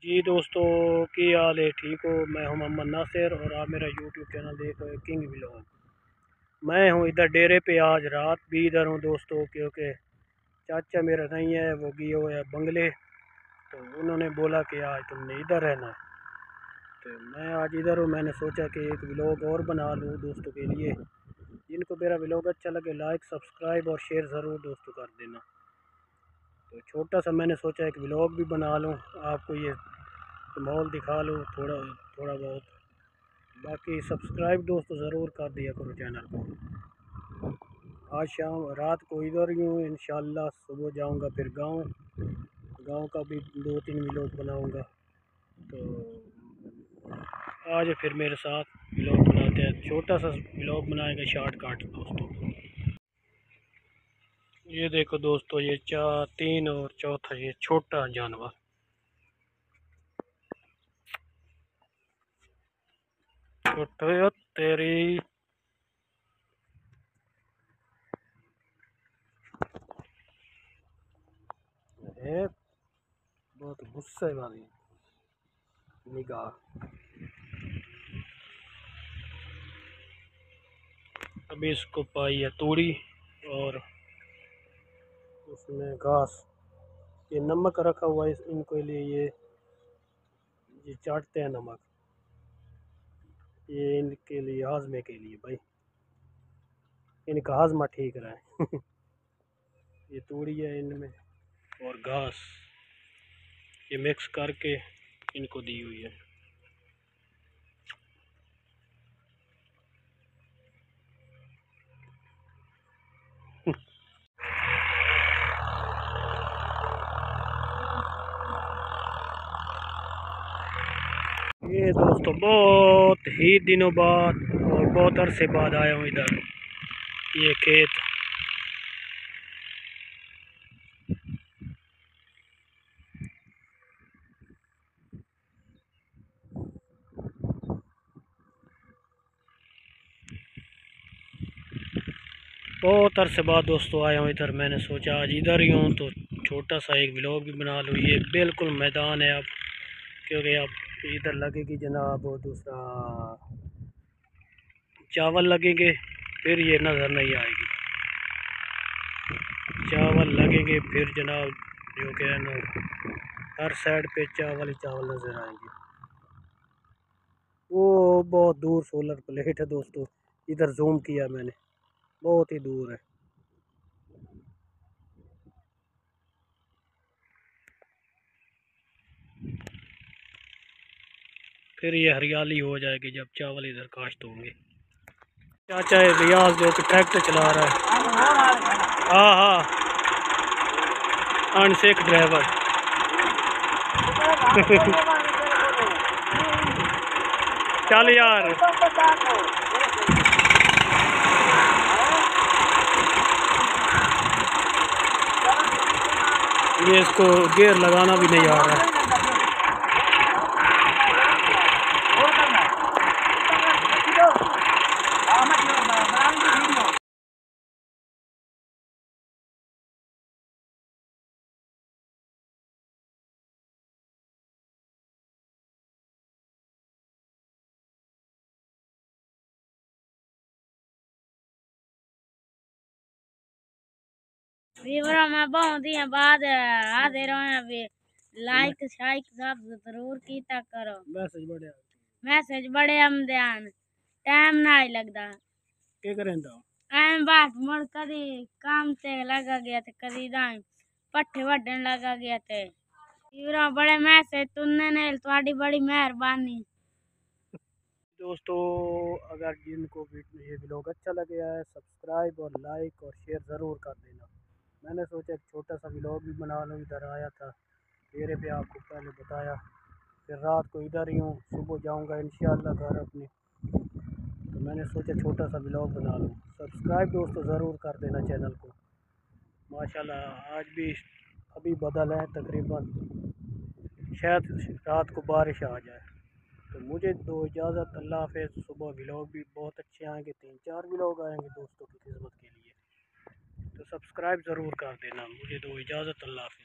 जी दोस्तों, की हाल है? ठीक हो? मैं हूं मोहम्मद नासिर और आप मेरा यूट्यूब चैनल देख रहे हो किंग व्लॉग। मैं हूं इधर डेरे पे, आज रात भी इधर हूं दोस्तों, क्योंकि चाचा मेरा नहीं है, वो गए हुए है बंगले। तो उन्होंने बोला कि आज तुमने इधर रहना है, तो मैं आज इधर हूं। मैंने सोचा कि एक व्लॉग और बना लूँ दोस्तों के लिए। जिनको मेरा व्लॉग अच्छा लगे लाइक सब्सक्राइब और शेयर ज़रूर दोस्तों कर देना। तो छोटा सा मैंने सोचा एक व्लॉग भी बना लूँ, आपको ये माहौल दिखा लूँ थोड़ा थोड़ा बहुत। बाकी सब्सक्राइब दोस्तों ज़रूर कर दिया करो चैनल को। आज शाम रात को इधर ही हूँ, इंशाल्लाह सुबह जाऊँगा फिर गांव। गांव का भी 2-3 व्लॉग बनाऊँगा। तो आज फिर मेरे साथ व्लॉग बनाते हैं, छोटा सा व्लॉग बनाएगा शॉर्टकट दोस्तों। ये देखो दोस्तों, ये 3 और चौथा ये छोटा जानवर। छोटे तेरी है, बहुत गुस्से वाली निगाह। अभी इसको पाई है तूड़ी और उसमें घास। ये नमक रखा हुआ है इनके लिए, ये चाटते हैं नमक, ये इनके लिए हाजमे के लिए भाई, इनका हाजमा ठीक रहे। ये तूड़ी है इनमें और घास, ये मिक्स करके इनको दी हुई है। ये दोस्तों बहुत ही दिनों बाद और बहुत अरसे बाद आया हूँ इधर, ये खेत। बहुत अरसे बाद दोस्तों आया हूँ इधर। मैंने सोचा आज इधर ही हूँ तो छोटा सा एक व्लॉग भी बना लूँ। ये बिल्कुल मैदान है अब, क्योंकि अब इधर लगेगी जनाब वो दूसरा चावल लगेंगे, फिर ये नज़र नहीं आएगी। चावल लगेंगे फिर जनाब, जो कि है ना हर साइड पे चावल ही चावल नज़र आएंगे। वो बहुत दूर सोलर प्लेट है दोस्तों, इधर जूम किया मैंने, बहुत ही दूर है। फिर ये हरियाली हो जाएगी जब चावल इधर काश्त होंगे। चाचा है रियाज जो कि ट्रैक्टर चला रहा है। हाँ हाँ, अनसेक ड्राइवर। चल यार, ये इसको गियर लगाना भी नहीं आ रहा है। मैं बहुत दिन बाद आते रहे अभी लाइक शाइक सब जरूर कीता करो। मैसेज बड़े हम ध्यान टाइम ना ही लगता क्या करें तो एम बात मुड़ कदी काम से लगा गया थे, कदी दाई पट्टे वड्डन लगा गया थे। बड़े मैसेज तुमने नहीं, तुम्हारी बड़ी मेहरबानी। दोस्तों, अगर जिनको ये व्लॉग अच्छा लगे है सब्सक्राइब और लाइक और शेयर ज़रूर कर देना। मैंने सोचा एक छोटा सा व्लॉग भी बना लूँ। इधर आया था डेरे पे, आपको पहले बताया। फिर रात को इधर ही हूँ, सुबह जाऊँगा इंशाल्लाह घर अपने। तो मैंने सोचा छोटा सा व्लॉग बना लूँ। सब्सक्राइब दोस्तों ज़रूर कर देना चैनल को। माशाल्लाह आज भी अभी बदल है तकरीबन, शायद रात को बारिश आ जाए। तो मुझे दो इजाज़त, अल्लाह हाफ़िज़। सुबह व्लॉग भी बहुत अच्छे आएंगे, 3-4 व्लॉग आएंगे दोस्तों की खिदमत के लिए। तो सब्सक्राइब ज़रूर कर देना। मुझे दो इजाज़त, अल्लाह हाफ़िज़।